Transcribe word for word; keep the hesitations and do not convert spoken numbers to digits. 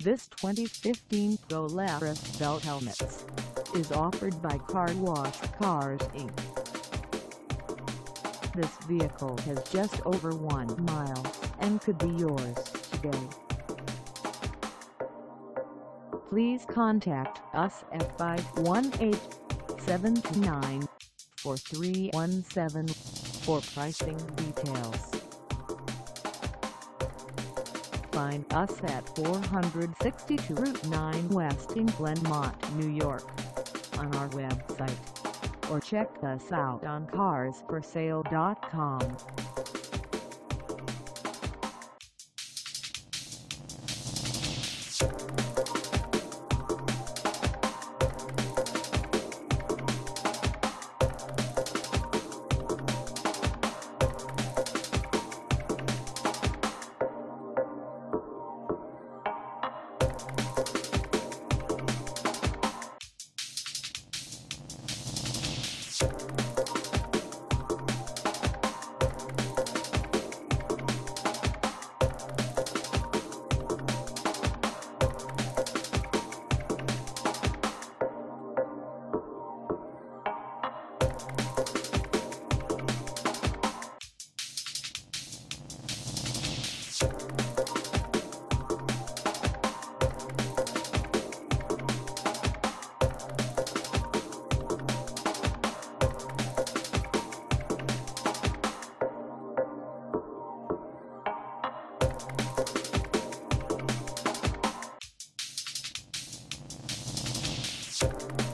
This twenty fifteen Polaris Bell Helmets is offered by Car Wash Cars Incorporated. This vehicle has just over one mile and could be yours today. Please contact us at five one eight, seven two nine, four three one seven for pricing details. Find us at four sixty-two Route nine West in Glenmont, New York, on our website, or check us out on cars for sale dot com. You